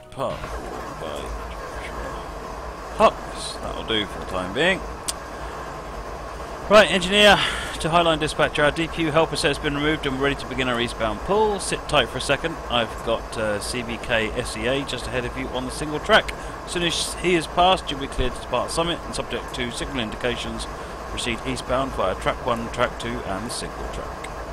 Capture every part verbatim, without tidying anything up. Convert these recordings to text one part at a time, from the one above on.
Park by Hucks. That'll do for the time being. Right, engineer to Highline Dispatcher. Our D P U helper set has been removed and we're ready to begin our eastbound pull. Sit tight for a second. I've got uh, C B K S E A just ahead of you on the single track. As soon as he is passed, you'll be cleared to depart summit and subject to signal indications, proceed eastbound via track one, track two and the single track.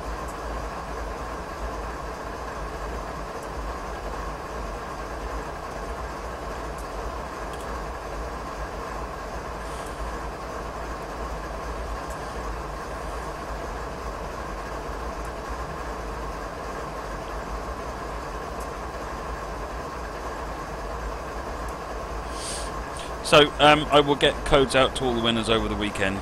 So, um, I will get codes out to all the winners over the weekend.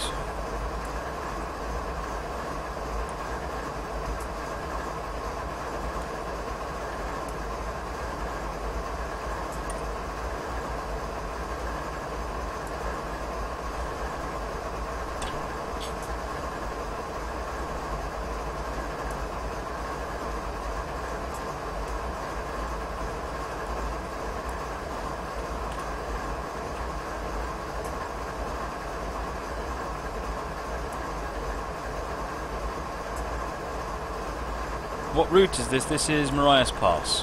What route is this? This is Marias Pass.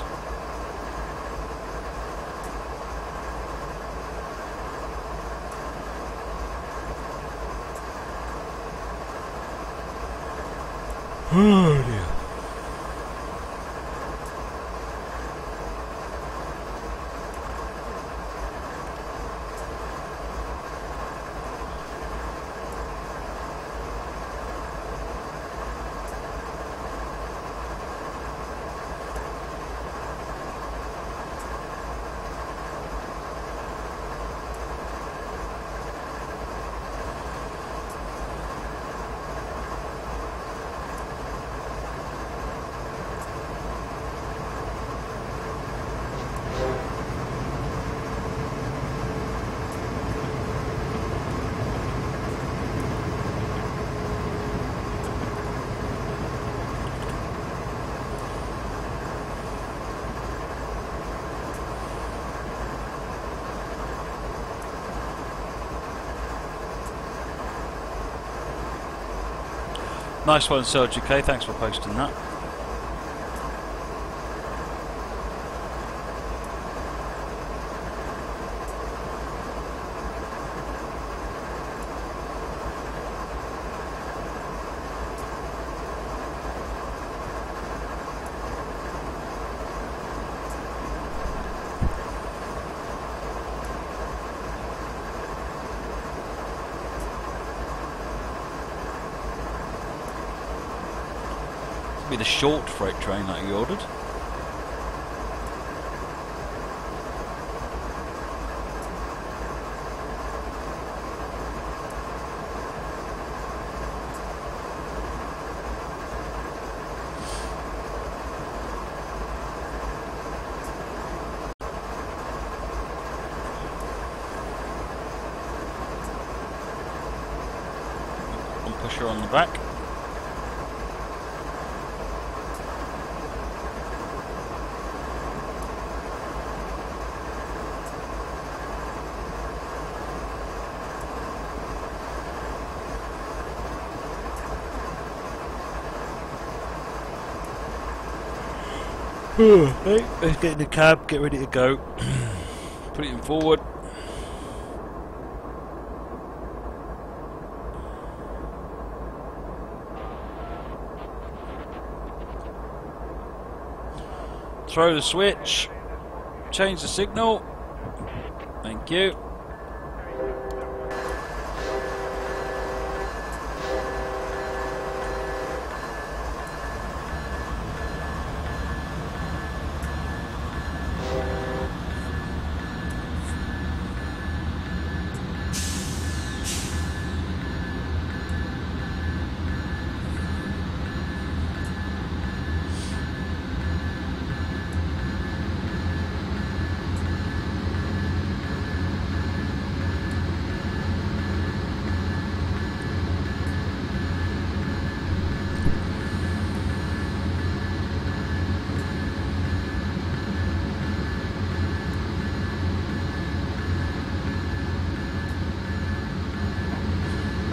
Oh dear. Nice one, Serge K. Thanks for posting that. Be the short freight train that you ordered. One pusher on the back. Right, let's get in the cab, get ready to go. Put it in forward. Throw the switch. Change the signal. Thank you.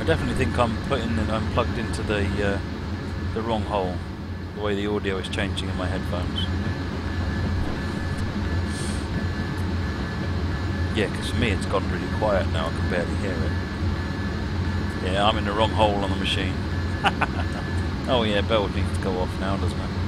definitely think I'm putting in, I'm plugged into the uh, the wrong hole. The way the audio is changing in my headphones. Yeah, because for me it's gone really quiet now. I can barely hear it. Yeah, I'm in the wrong hole on the machine. Oh yeah, bell needs to go off now, doesn't it?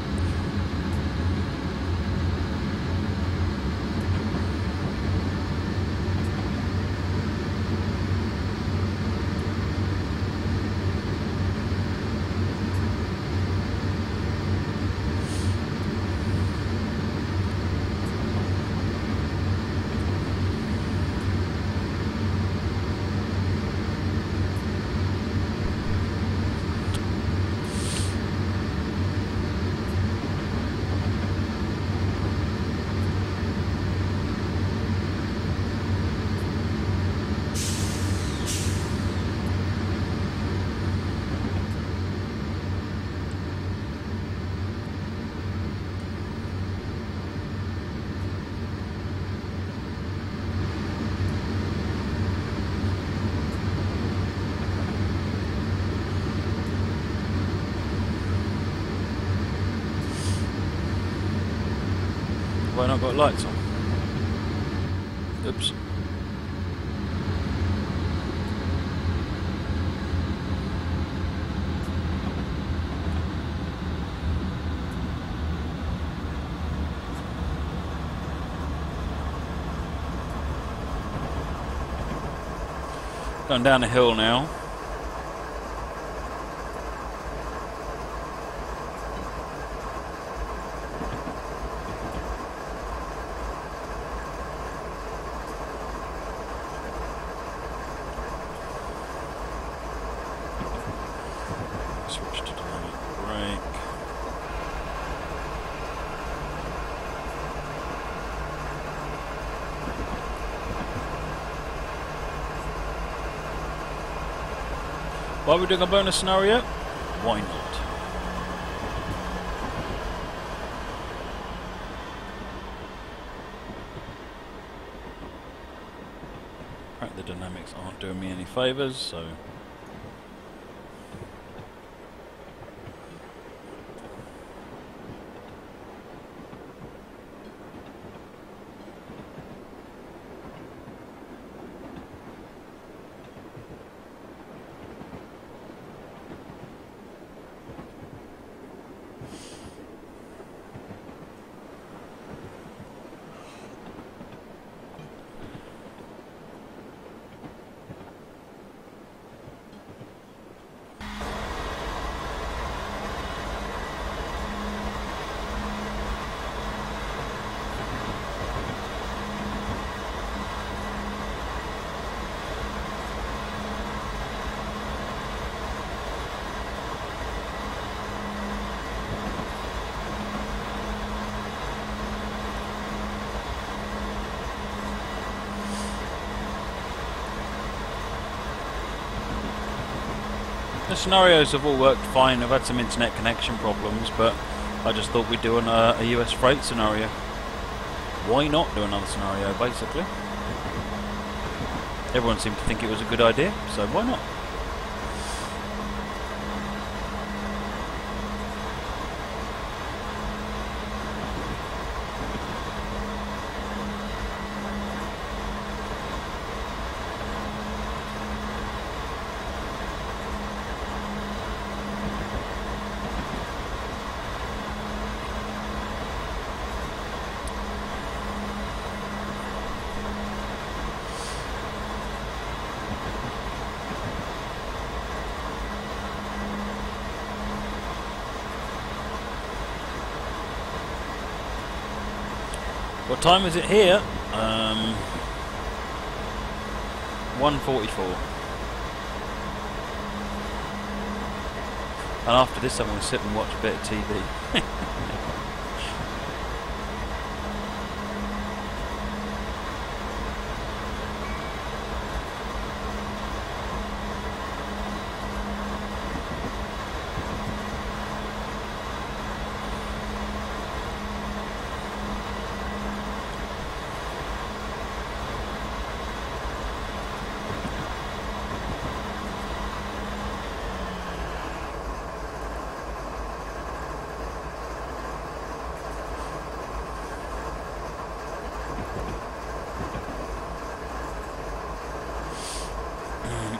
Have I not got lights on? Oops. Going down the hill now. Switch to dynamic brake. Why are we doing a bonus scenario? Why not? Apparently the dynamics aren't doing me any favours, so... The scenarios have all worked fine. I've had some internet connection problems, but I just thought we'd do an, uh, a U S freight scenario. Why not do another scenario, basically? Everyone seemed to think it was a good idea, so why not? What time is it here? Um, one forty-four. And after this I'm going to sit and watch a bit of T V.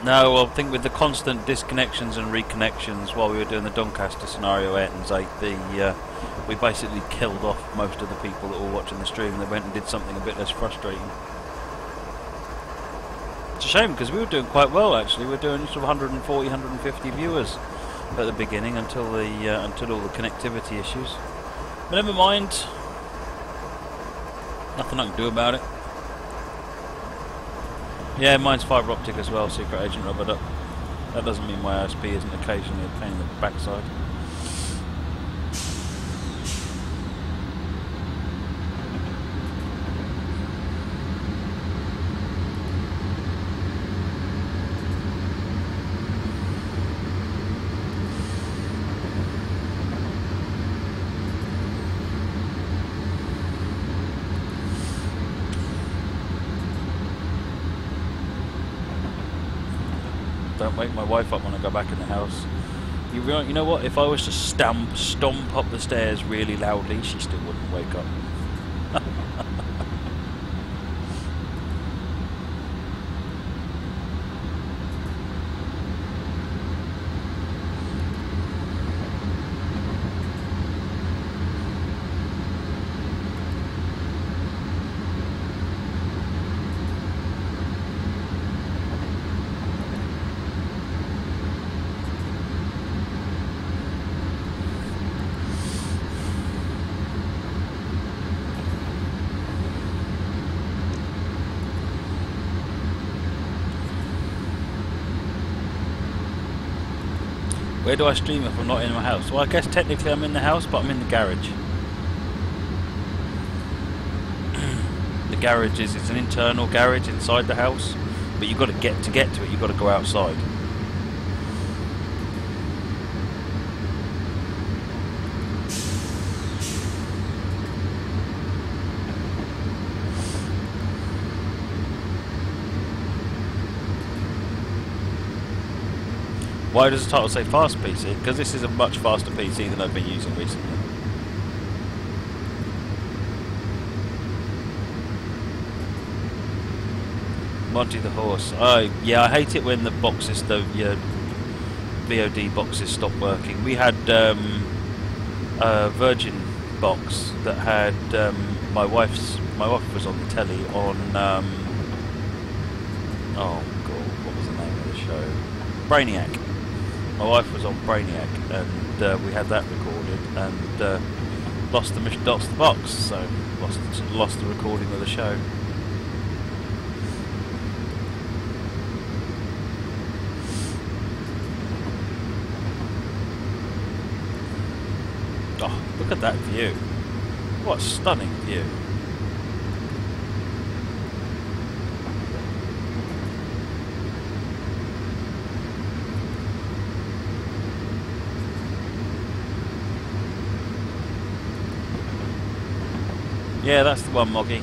No, well, I think with the constant disconnections and reconnections while we were doing the Doncaster scenario Ayrton's eight, the uh, we basically killed off most of the people that were watching the stream. They went and did something a bit less frustrating. It's a shame because we were doing quite well actually. We were doing sort of one hundred forty, one hundred fifty viewers at the beginning until the uh, until all the connectivity issues. But never mind. Nothing I can do about it. Yeah, mine's fibre optic as well, Secret Agent Rubber Duck. That doesn't mean my O S P isn't occasionally a pain in the backside. Don't wake my wife up when I go back in the house. You, re you know what? If I was to stamp, stomp up the stairs really loudly, she still wouldn't wake up. Where do I stream if I'm not in my house? Well, I guess technically I'm in the house, but I'm in the garage. The garage is it's an internal garage inside the house, but you've got to get to get to it. You've got to go outside. Why does the title say fast P C? Because this is a much faster P C than I've been using recently. Monty the Horse. Oh, yeah, I hate it when the boxes, the uh, V O D boxes stop working. We had um, a Virgin box that had um, my wife's. My wife was on the telly on. Um, oh God, what was the name of the show? Brainiac. My wife was on Brainiac, and uh, we had that recorded, and uh, lost the lost the box, so lost lost the recording of the show. Oh, look at that view! What a stunning view! Yeah, that's the one, Moggy.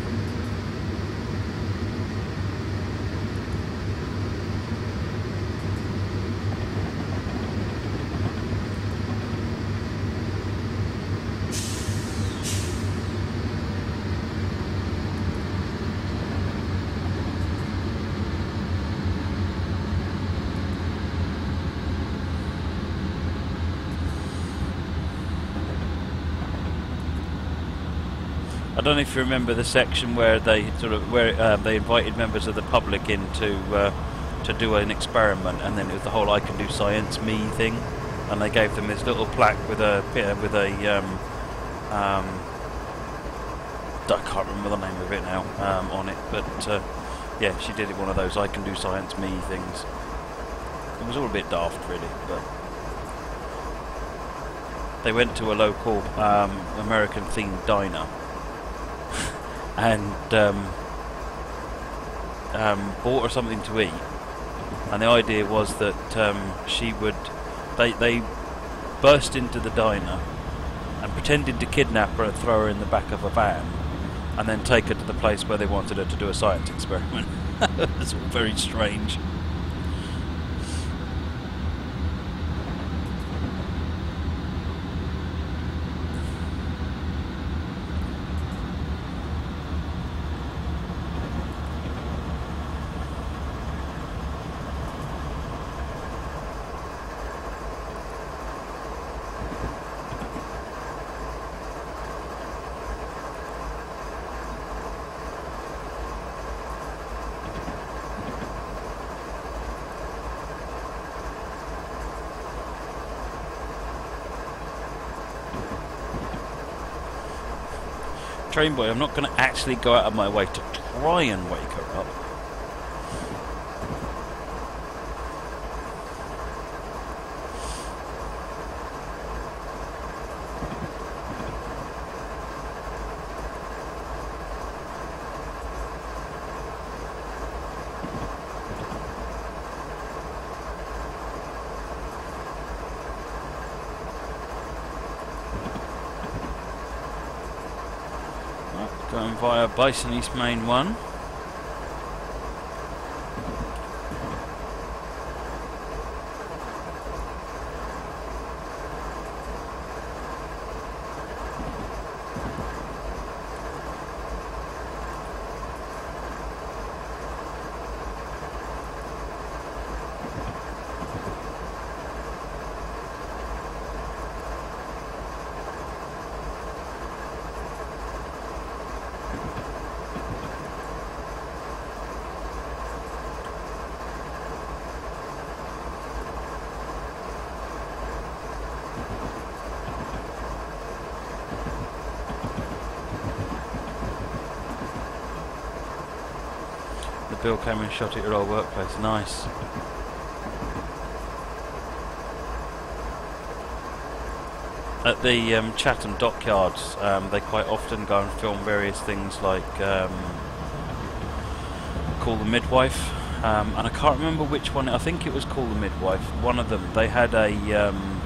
I don't know if you remember the section where they sort of where uh, they invited members of the public in to uh, to do an experiment, and then it was the whole "I can do science, me" thing, and they gave them this little plaque with a with a um, um, I can't remember the name of it now um, on it, but uh, yeah, she did it one of those "I can do science, me" things. It was all a bit daft, really, but they went to a local um, American-themed diner. And um, um, bought her something to eat, and the idea was that um, she would, they they burst into the diner and pretended to kidnap her and throw her in the back of a van, and then take her to the place where they wanted her to do a science experiment. It's all very strange. Train boy, I'm not going to actually go out of my way to try and wake her up. Going via Bison East Main one. Bill came and shot at your old workplace. Nice. At the um, Chatham dockyards, um, they quite often go and film various things like um, Call the Midwife, um, and I can't remember which one. I think it was Call the Midwife. One of them. They had a. Um,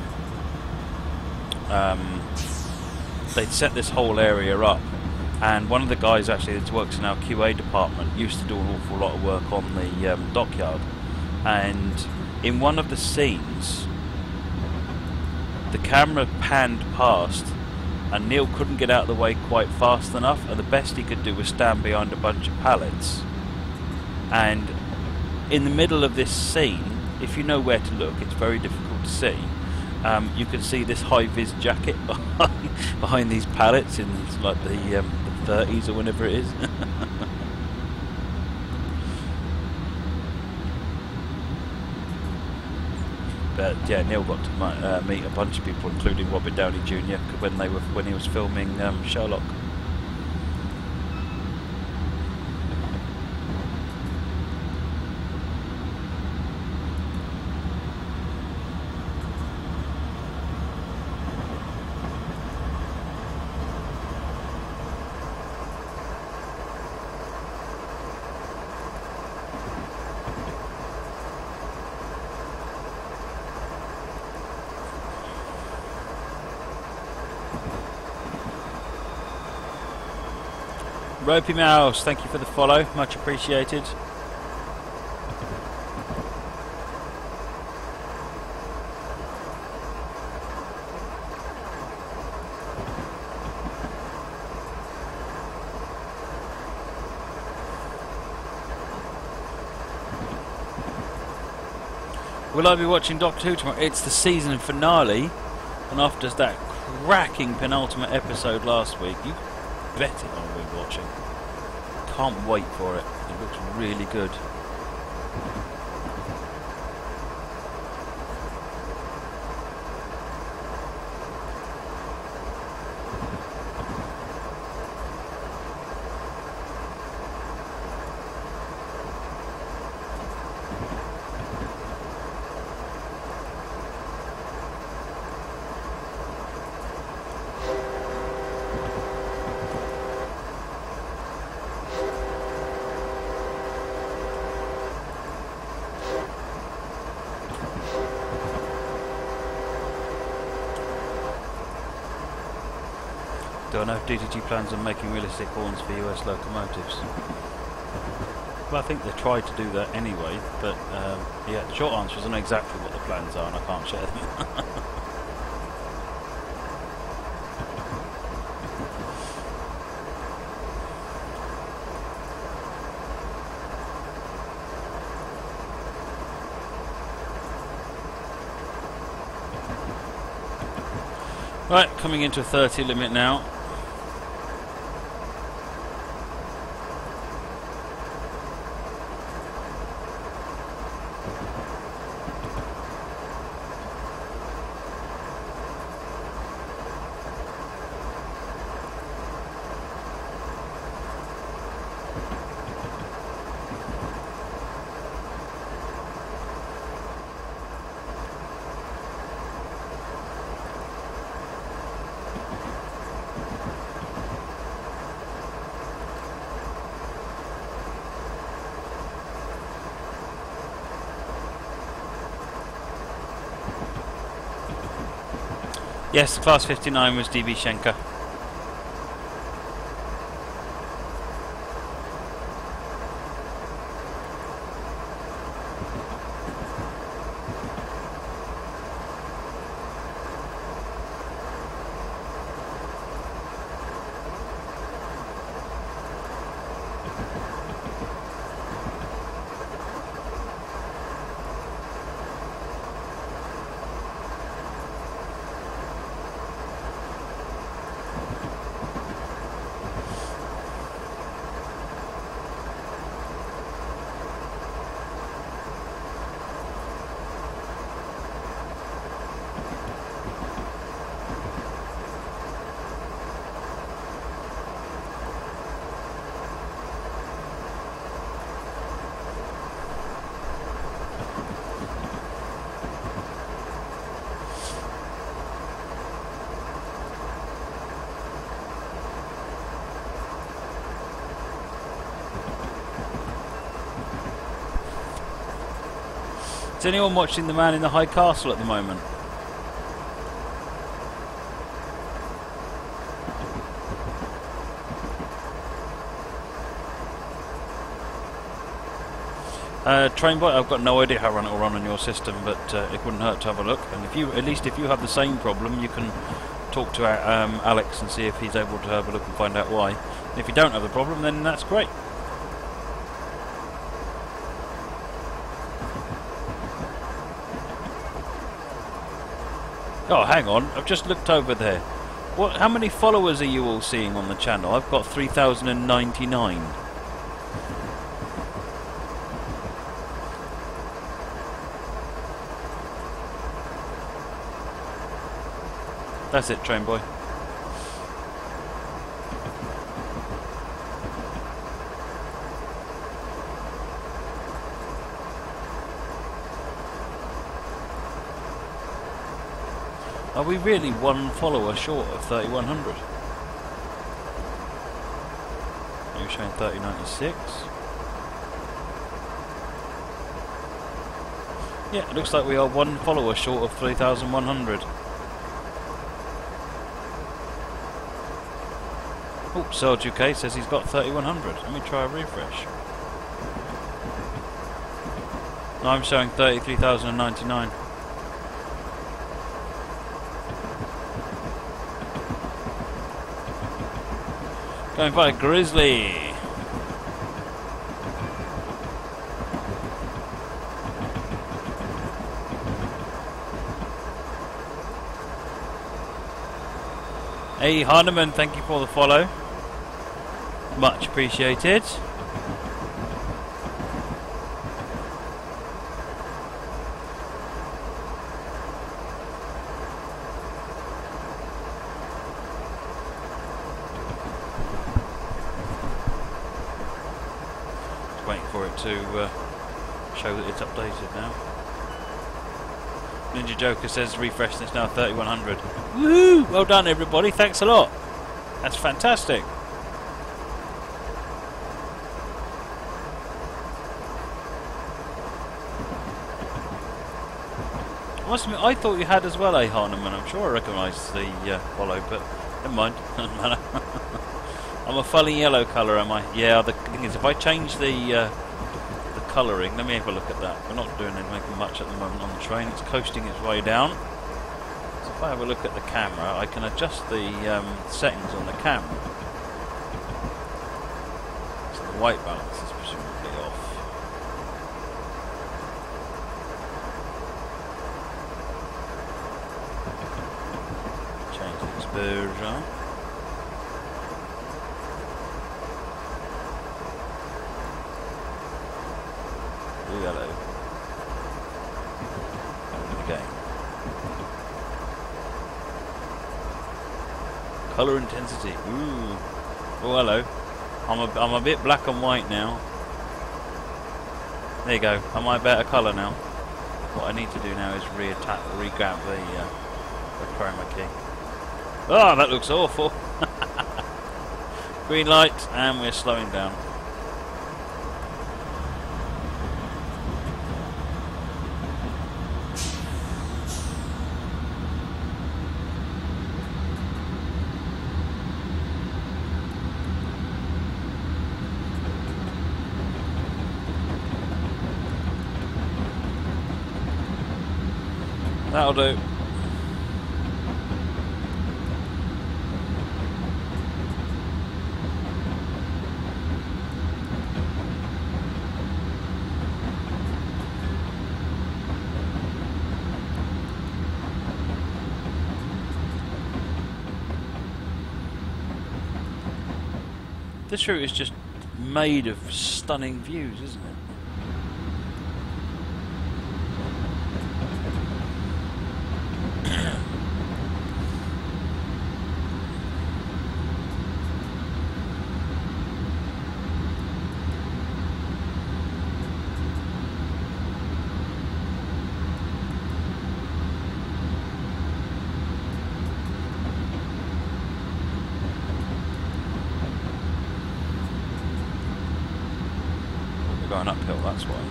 um, they'd set this whole area up. And one of the guys actually that works in our Q A department used to do an awful lot of work on the um, dockyard. And in one of the scenes, the camera panned past and Neil couldn't get out of the way quite fast enough, and the best he could do was stand behind a bunch of pallets. And in the middle of this scene, if you know where to look, it's very difficult to see. Um, you can see this high-vis jacket behind, behind these pallets in like the, um, the thirties or whenever it is. But yeah, Neil got to uh, meet a bunch of people, including Robert Downey Junior when they were when he was filming um, Sherlock. Ropey Mouse, thank you for the follow, much appreciated. Will I be watching Doctor Who tomorrow? It's the season finale, and after that cracking penultimate episode last week, you bet it I'll be watching. Can't wait for it. It looks really good. Don't know if D T G plans on making realistic horns for U S locomotives. Well, I think they tried to do that anyway, but um, yeah, the short answer is I know exactly what the plans are and I can't share them. Right, coming into a thirty limit now. Yes, class fifty-nine was D B Schenker. Is anyone watching the man in the high castle at the moment? Uh, Trainboy, I've got no idea how run it will run on your system, but uh, it wouldn't hurt to have a look. And if you, at least if you have the same problem, you can talk to our, um, Alex and see if he's able to have a look and find out why. And if you don't have the problem, then that's great. Oh, hang on, I've just looked over there. What? How many followers are you all seeing on the channel? I've got three thousand ninety-nine. That's it, train boy. Are we really one follower short of thirty-one hundred? You're showing thirty ninety-six. Yeah, it looks like we are one follower short of three thousand one hundred. Oh, Serge U K says he's got thirty-one hundred. Let me try a refresh. No, I'm showing thirty-three thousand ninety-nine. Going by Grizzly. Hey Harneman, thank you for the follow. Much appreciated. Just waiting for it to uh, show that it's updated now. Ninja Joker says refresh and it's now thirty-one hundred. Woohoo! Well done everybody, thanks a lot. That's fantastic. I must admit, I thought you had as well, eh, Harneman? I'm sure I recognise the uh, follow, but never mind. I'm a funny yellow colour, am I? Yeah, the thing is, if I change the uh, the colouring, let me have a look at that. We're not doing anything much at the moment on the train. It's coasting its way down. So if I have a look at the camera, I can adjust the um, settings on the camera. So the white balance is presumably off. Change the exposure. Blue yellow. Okay. Colour intensity. Ooh. Oh, hello. I'm a, I'm a bit black and white now. There you go. Am I a better colour now? What I need to do now is re-attack, re-grab the, uh, the chroma key. Oh, that looks awful. Green light, and we're slowing down. That'll do. This route is just made of stunning views, isn't it? Going uphill, that's why.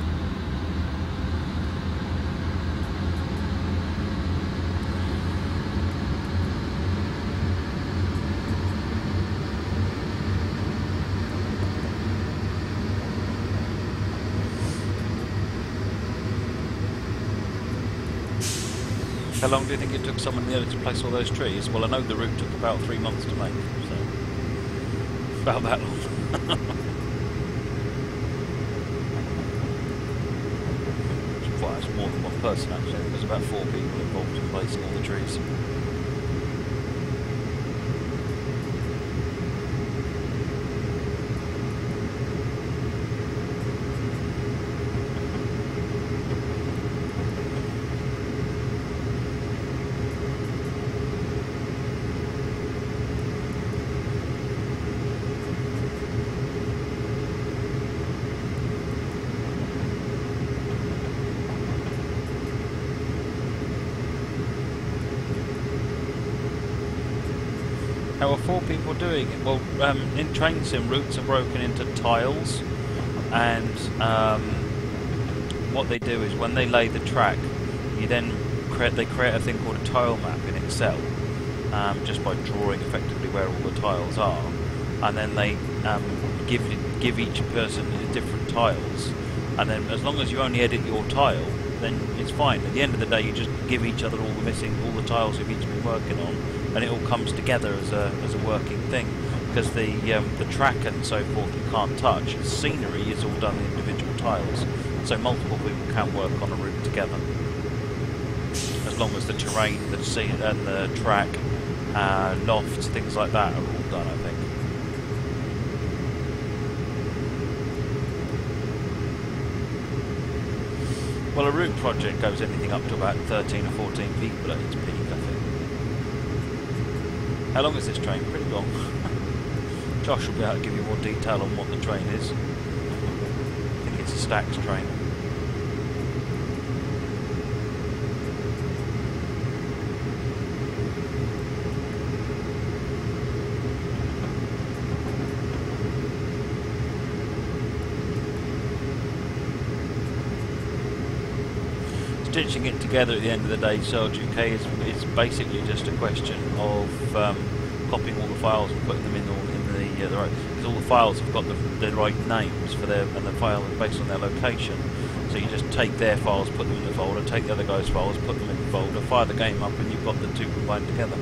How long do you think it took someone there to place all those trees? Well, I know the route took about three months to make, so about that long. Well, it's more than one person actually. There's about four people involved in placing all the trees. How are four people doing it? Well, um, in train sim, routes are broken into tiles, and um, what they do is when they lay the track, you then create they create a thing called a tile map in Excel, um, just by drawing effectively where all the tiles are, and then they um, give give each person different tiles, and then as long as you only edit your tile, then it's fine. At the end of the day, you just give each other all the missing all the tiles you've each been working on, and it all comes together as a as a working thing. Because the um, the track and so forth you can't touch. The scenery is all done in individual tiles, so multiple people can work on a route together. As long as the terrain, the scene, and the track, uh, lofts, things like that are all done, I think. Well, a route project goes anything up to about thirteen or fourteen people at its peak, I think. How long is this train? Pretty long. Josh will be able to give you more detail on what the train is. I think it's a stacks train. Stitching it together at the end of the day, Surge U K is, is basically just a question of um, copying all the files and putting them in, all, in the, uh, the right, because all the files have got the, the right names for their, and the file is based on their location. So you just take their files, put them in the folder, take the other guy's files, put them in the folder, fire the game up, and you've got the two combined together.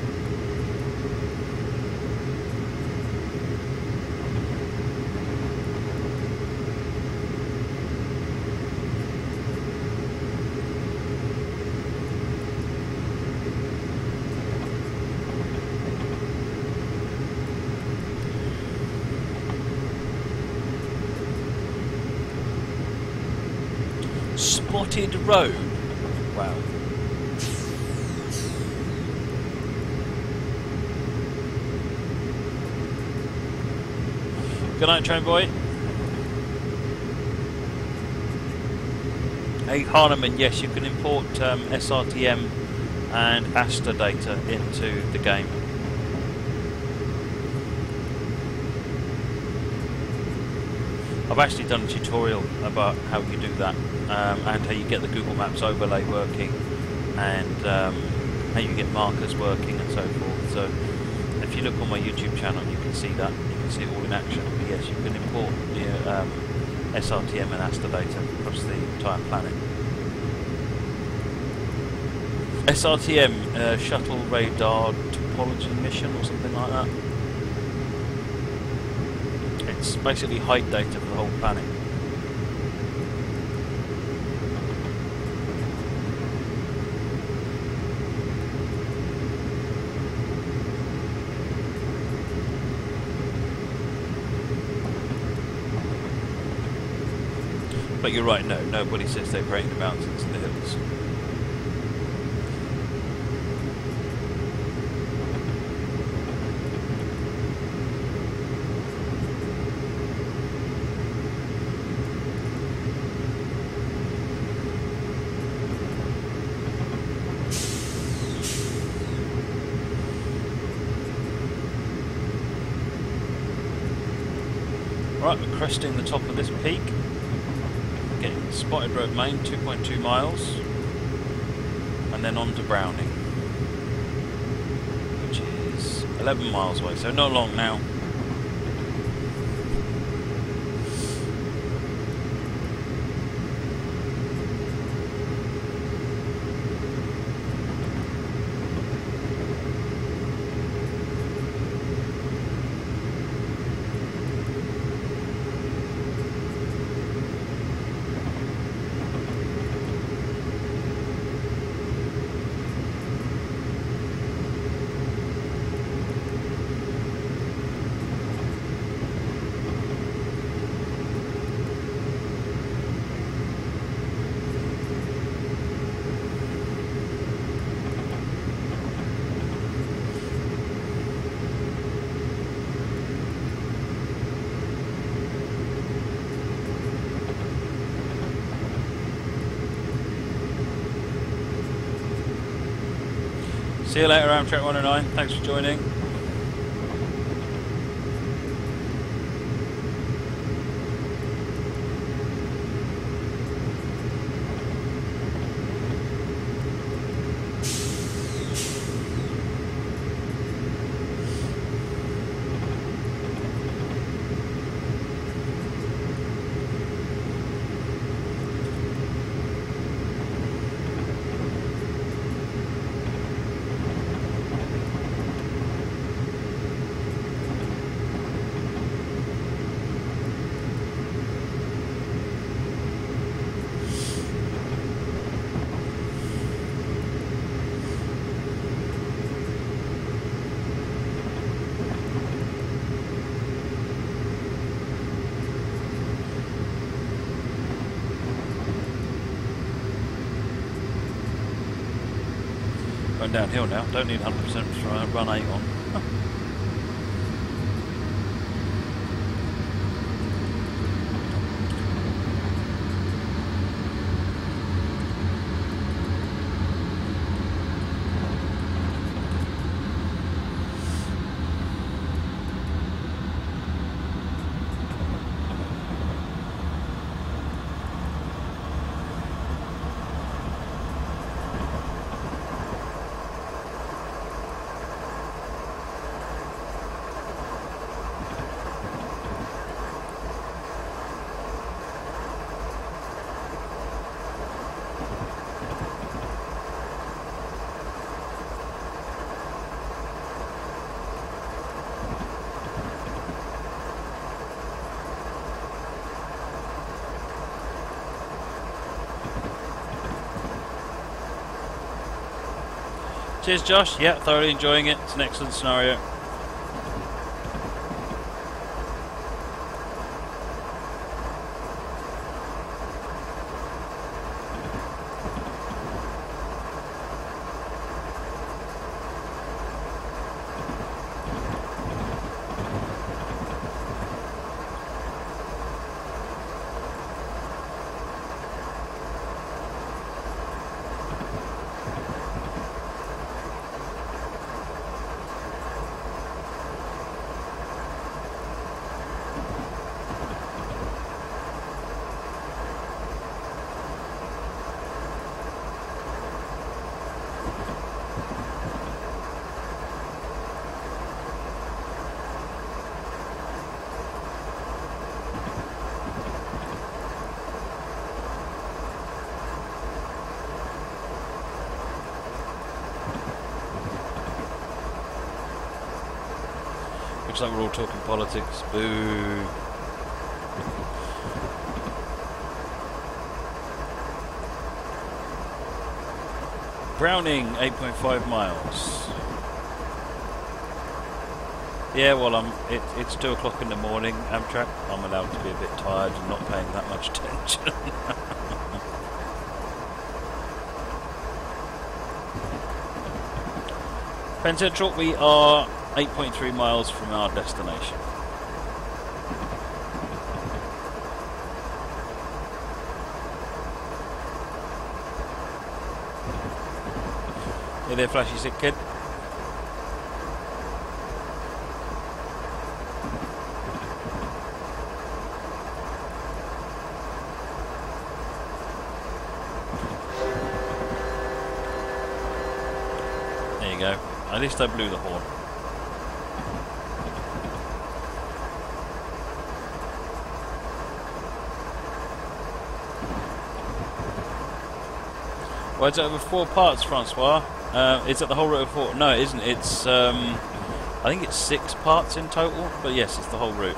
Spotted Road. Wow. Good night, train boy. Hey, Harneman, yes, you can import um, S R T M and Asta data into the game. I've actually done a tutorial about how you do that, um, and how you get the Google Maps overlay working, and um, how you get markers working and so forth. So if you look on my YouTube channel, you can see that. You can see it all in action. But yes, you can import the um, S R T M and Asta data across the entire planet. S R T M, uh, Shuttle Radar Topology Mission or something like that. It's basically height data for the whole planet. But you're right, no, nobody says they're creating the mountains and the hills. Right, we're cresting the top of this peak. Getting Spotted Road Main, two point two miles, and then on to Browning, which is eleven miles away, so not long now. See you later, Amtrak one oh nine. Thanks for joining. Going downhill now, don't need one hundred percent run eight on. Cheers, Josh. Yeah, thoroughly enjoying it. It's an excellent scenario. Looks like we're all talking politics. Boo. Browning, eight point five miles. Yeah, well, I'm, it, it's two o'clock in the morning, Amtrak. I'm allowed to be a bit tired and not paying that much attention. Penn Central, we are eight point three miles from our destination. Hey there, flashy sick kid. There you go. At least I blew the horn. Well, it's over four parts, Francois. Uh, is it the whole route of four? No, it isn't. It's, um, I think it's six parts in total, but yes, it's the whole route.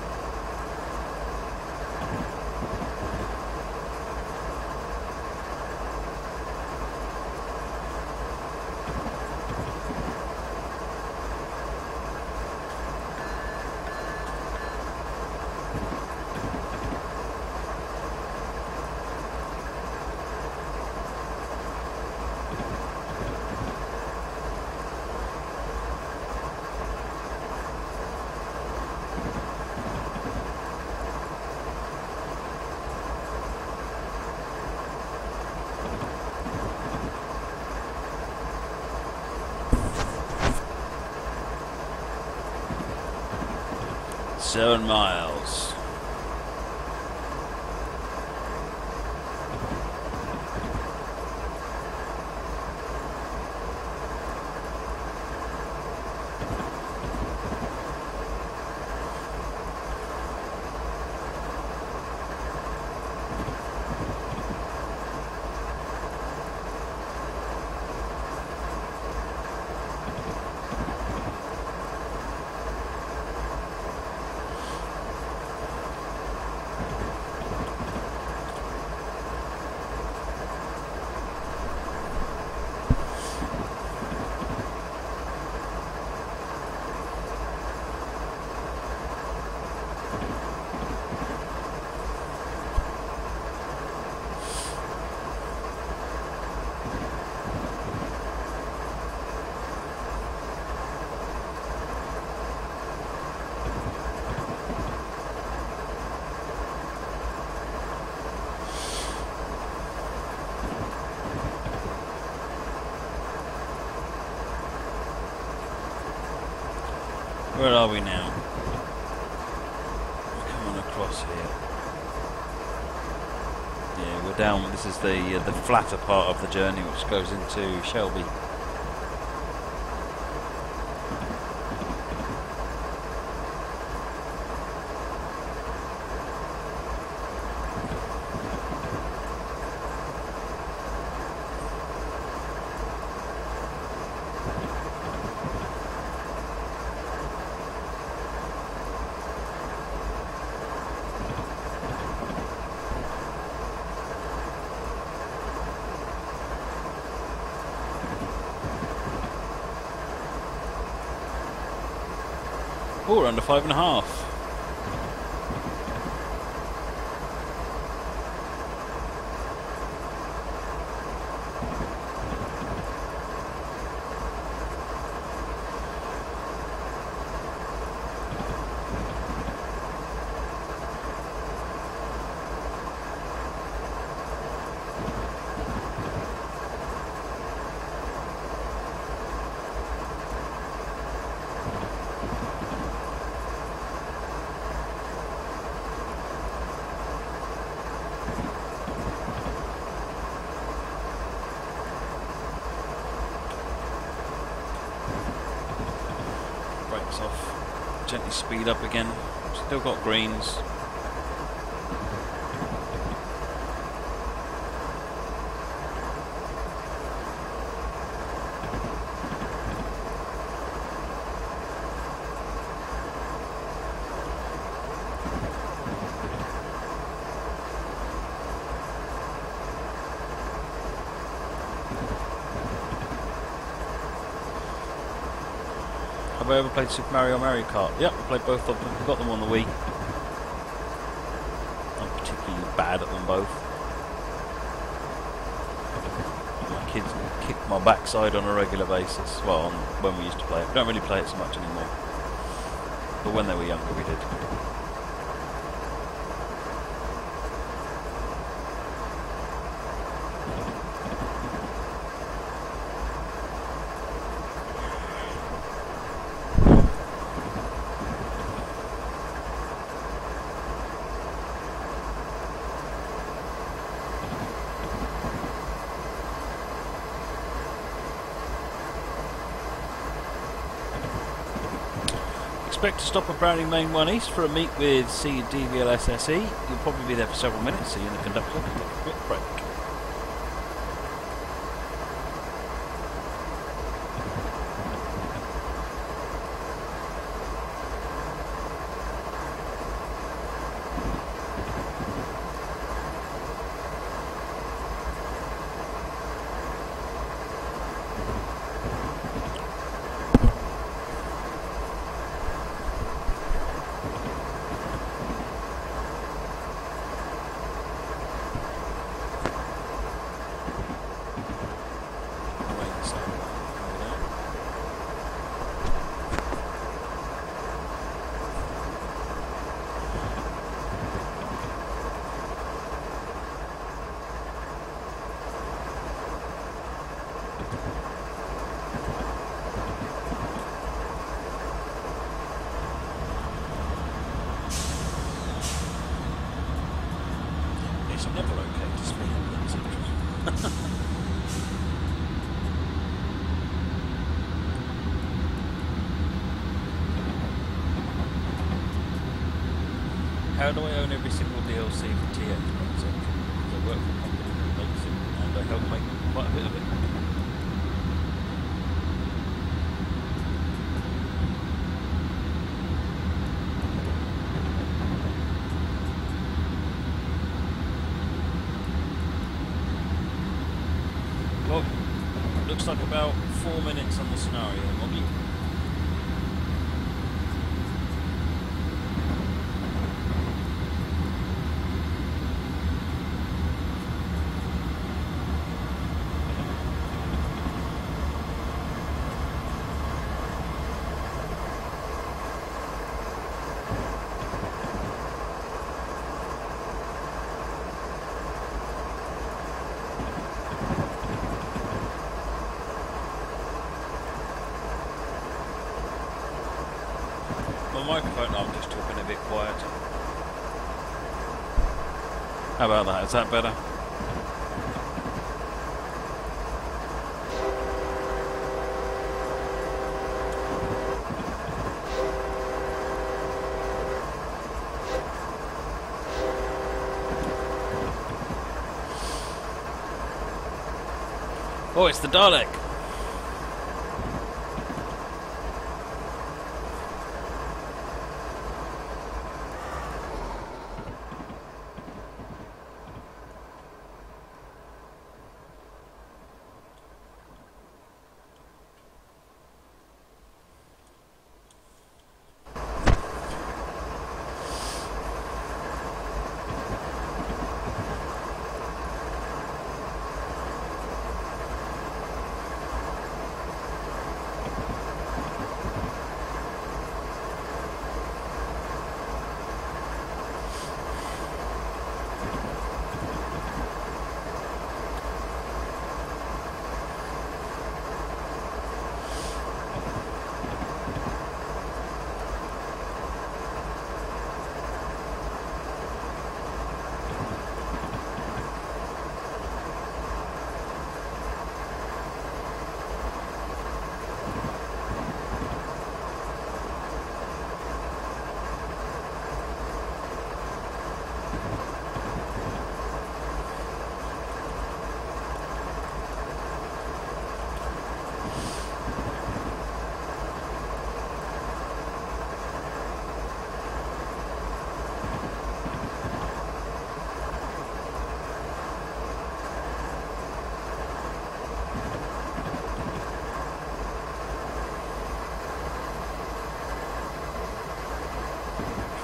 Seven miles. Where are we now? We're coming across here. Yeah, we're down. This is the uh, the flatter part of the journey, which goes into Shelby. Oh, we're under five and a half. Off, gently speed up again. Still got greens. I ever played Super Mario and Mario Kart? Yep, I played both of them. I've got them on the Wii. I'm particularly bad at them both. My kids kick my backside on a regular basis. Well, on, when we used to play it. We don't really play it so much anymore. But when they were younger, we did. Expect to stop at Browning Main one East for a meet with C D V L S S E. You'll probably be there for several minutes. See you in the conductor. Take a quick break. Never okay to speak in How do I own every single D L C for T X? I work for a company that makes it, and I help make quite a bit of it. Well, looks like about four minutes on the scenario, Moggy. My microphone, I'm just talking a bit quiet. How about that? Is that better? Oh, it's the Dalek.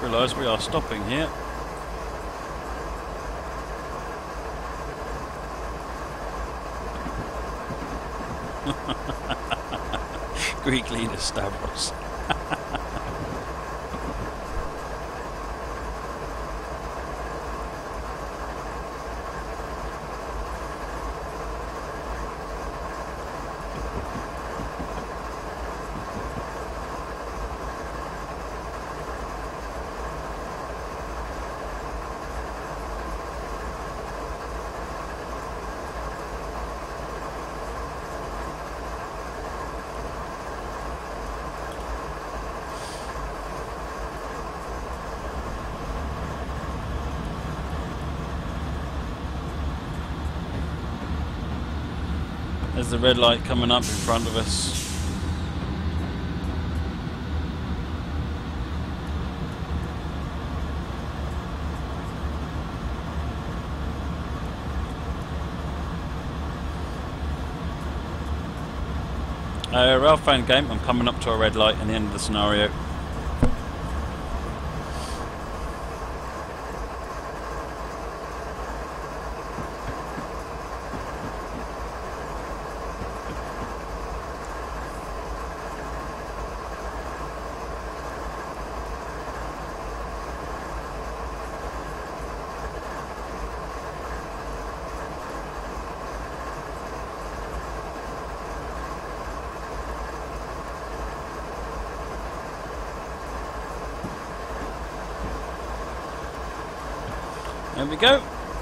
realise we are stopping here. Greek leader Stavros. There's the red light coming up in front of us. Uh, Ralph fan game, I'm coming up to a red light in the end of the scenario. There we go.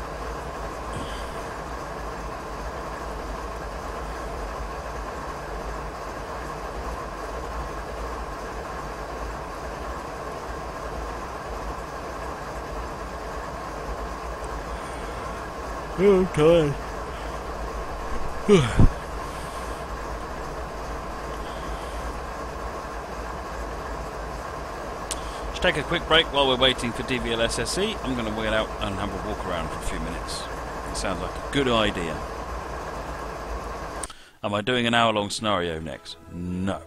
Okay. Let's take a quick break while we're waiting for D V L S S E. I'm going to get out and have a walk around for a few minutes. It sounds like a good idea. Am I doing an hour-long scenario next? No.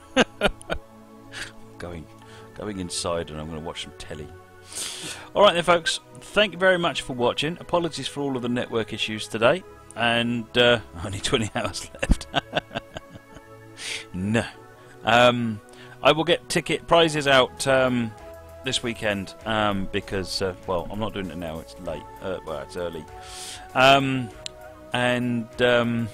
going, going inside and I'm going to watch some telly. Alright then folks, thank you very much for watching. Apologies for all of the network issues today. And uh, only twenty hours left. No. Um, I will get ticket prizes out um, this weekend um, because, uh, well, I'm not doing it now, it's late. Uh, well, it's early. Um, and, um,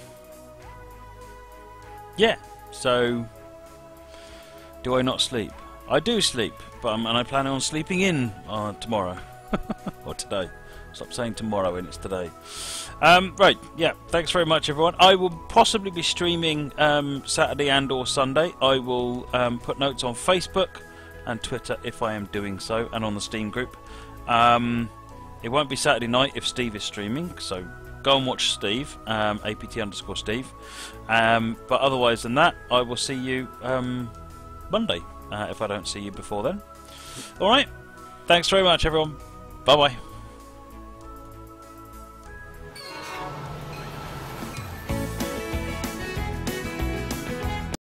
yeah, so do I not sleep? I do sleep, but I'm, and I plan on sleeping in uh, tomorrow. Or today. Stop saying tomorrow when it's today. Um, right, yeah, thanks very much everyone. I will possibly be streaming um, Saturday and or Sunday. I will um, put notes on Facebook and Twitter if I am doing so, and on the Steam group. Um, it won't be Saturday night if Steve is streaming, so go and watch Steve, um, A P T underscore Steve. Um, but otherwise than that, I will see you um, Monday, uh, if I don't see you before then. Alright, thanks very much everyone. Bye bye.